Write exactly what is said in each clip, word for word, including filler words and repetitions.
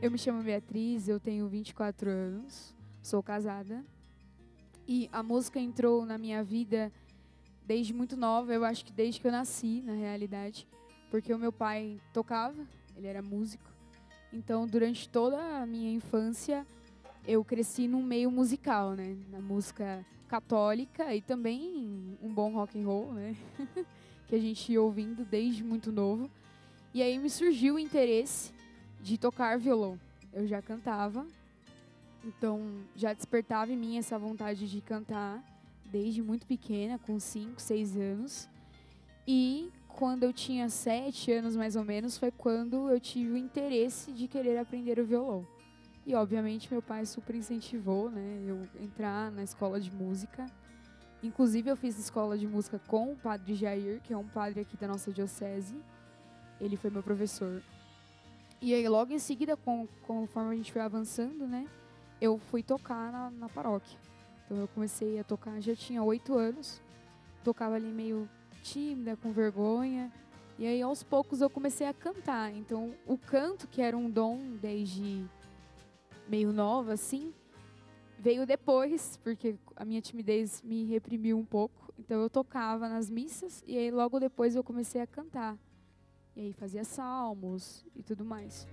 Eu me chamo Beatriz, eu tenho vinte e quatro anos, sou casada. E a música entrou na minha vida desde muito nova, eu acho que desde que eu nasci, na realidade. Porque o meu pai tocava, ele era músico. Então, durante toda a minha infância, eu cresci num meio musical, né? Na música católica e também um bom rock and roll, né? Que a gente ia ouvindo desde muito novo. E aí me surgiu o interesse de tocar violão. Eu já cantava, então já despertava em mim essa vontade de cantar desde muito pequena, com cinco, seis anos. E quando eu tinha sete anos mais ou menos, foi quando eu tive o interesse de querer aprender o violão. E obviamente meu pai super incentivou, né, eu entrar na escola de música. Inclusive eu fiz escola de música com o padre Jair, que é um padre aqui da nossa diocese. Ele foi meu professor. E aí logo em seguida, com, conforme a gente foi avançando, né, eu fui tocar na, na paróquia. Então eu comecei a tocar, já tinha oito anos. Tocava ali meio tímida, com vergonha. E aí aos poucos eu comecei a cantar. Então o canto, que era um dom desde meio nova, assim, veio depois, porque a minha timidez me reprimiu um pouco. Então eu tocava nas missas e aí logo depois eu comecei a cantar. E aí fazia salmos e tudo mais.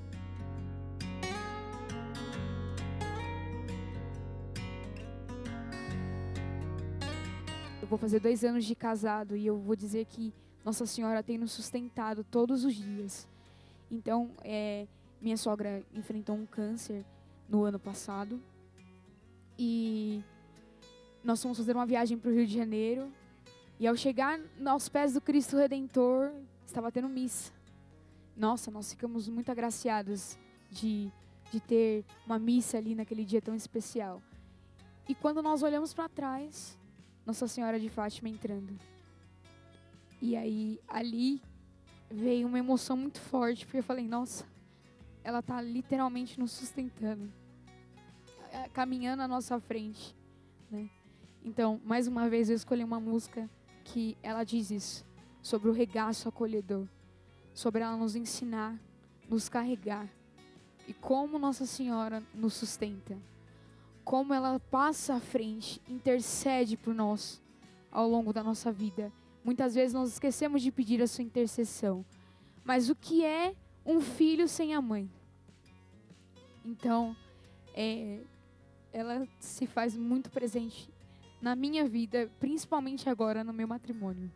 Eu vou fazer dois anos de casado e eu vou dizer que Nossa Senhora tem nos sustentado todos os dias. Então, é, minha sogra enfrentou um câncer no ano passado. E nós fomos fazer uma viagem para o Rio de Janeiro. E ao chegar aos pés do Cristo Redentor, estava tendo missa. Nossa, nós ficamos muito agraciados de, de ter uma missa ali naquele dia tão especial. E quando nós olhamos para trás, Nossa Senhora de Fátima entrando. E aí, ali, veio uma emoção muito forte, porque eu falei, nossa, ela está literalmente nos sustentando, caminhando à nossa frente, né? Então, mais uma vez, eu escolhi uma música que ela diz isso, sobre o regaço acolhedor, sobre ela nos ensinar, nos carregar, e como Nossa Senhora nos sustenta, como ela passa à frente, intercede por nós ao longo da nossa vida. Muitas vezes nós esquecemos de pedir a sua intercessão, mas o que é um filho sem a mãe? Então, é, ela se faz muito presente na minha vida, principalmente agora no meu matrimônio.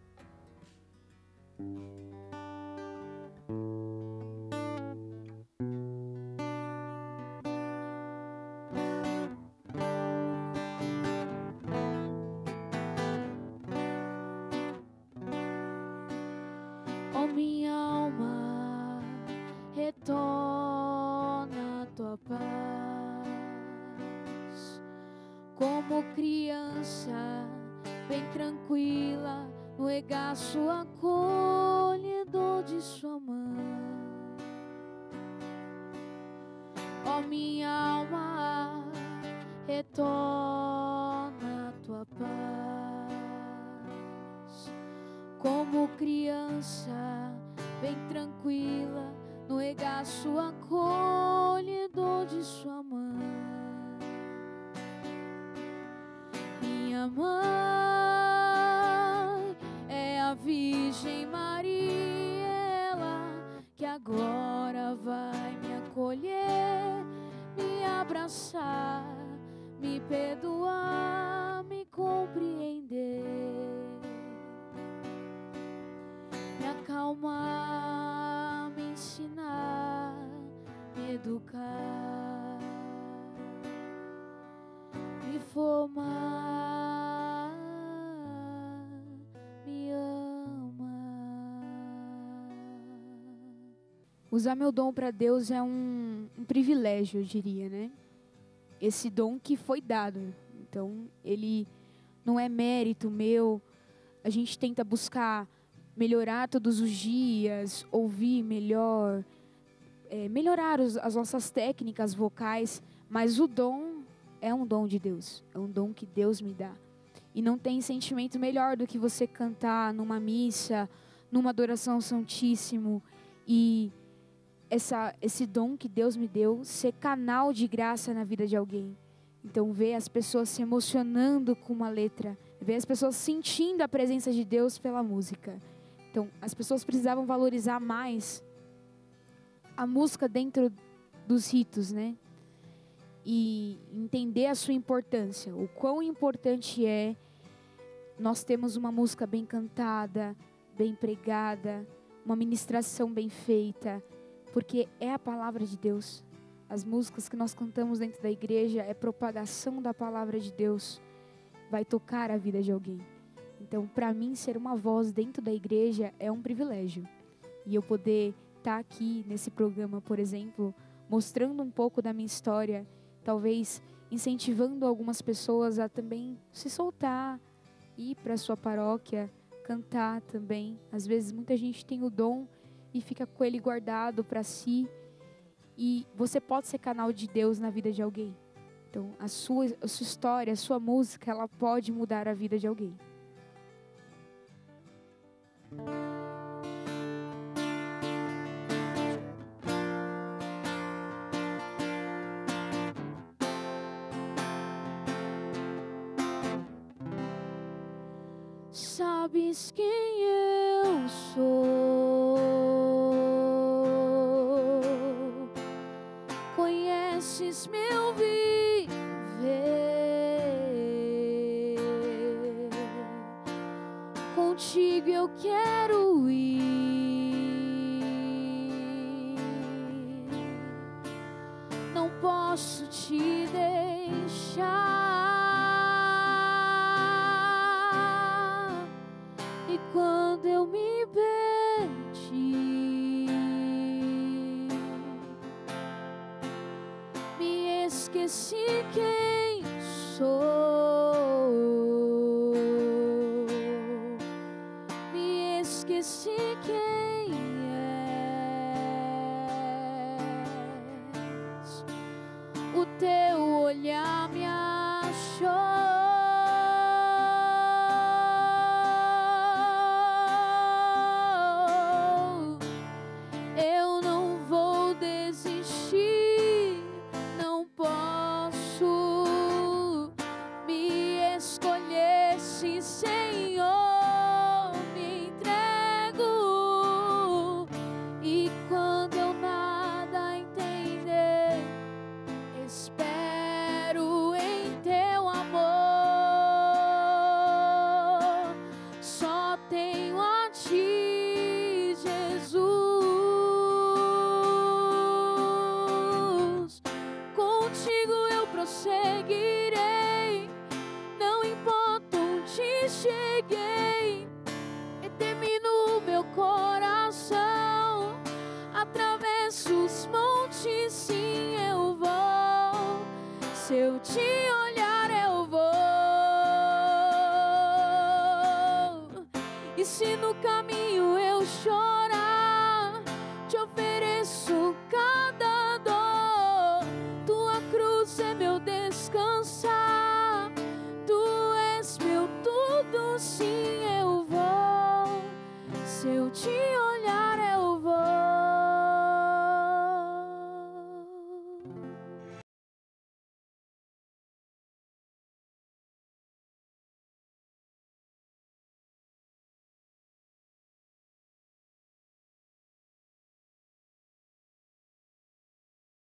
Oh, minha alma, retorna a tua paz, como criança bem tranquila no regaço acolhedor de sua mãe. Oh, minha alma, retorna a tua paz, como criança bem tranquila no regaço acolhedor de sua mãe. Minha mãe é a Virgem Maria, ela que agora vai me acolher, me abraçar, me perdoar, me compreender, me acalmar, me ensinar, me educar, me formar, me ama. Usar meu dom para Deus é um, um privilégio, eu diria, né? Esse dom que foi dado. Então, ele não é mérito meu. A gente tenta buscar melhorar todos os dias, ouvir melhor, é, melhorar os, as nossas técnicas vocais, mas o dom é um dom de Deus, é um dom que Deus me dá. E não tem sentimento melhor do que você cantar numa missa, numa adoração ao Santíssimo e essa, esse dom que Deus me deu, ser canal de graça na vida de alguém. Então, ver as pessoas se emocionando com uma letra, ver as pessoas sentindo a presença de Deus pela música. Então, as pessoas precisavam valorizar mais a música dentro dos ritos, né? E entender a sua importância, o quão importante é nós termos uma música bem cantada, bem pregada, uma ministração bem feita, porque é a palavra de Deus. As músicas que nós cantamos dentro da igreja é propagação da palavra de Deus, vai tocar a vida de alguém. Então, para mim, ser uma voz dentro da igreja é um privilégio. E eu poder estar aqui nesse programa, por exemplo, mostrando um pouco da minha história, talvez incentivando algumas pessoas a também se soltar, ir para a sua paróquia, cantar também. Às vezes muita gente tem o dom e fica com ele guardado para si. E você pode ser canal de Deus na vida de alguém. Então, a sua, a sua história, a sua música, ela pode mudar a vida de alguém. Sabes quem eu sou, conheces meu viver, contigo eu quero ir, não posso te deixar. E quando eu me perdi, me esqueci quem sou, me esqueci quem és. O teu olhar me achou. Seguirei, não importa onde cheguei, e termino meu coração, atravesso os montes, sim eu vou, se eu te olhar eu vou, e se no caminho eu chorar, te oferecer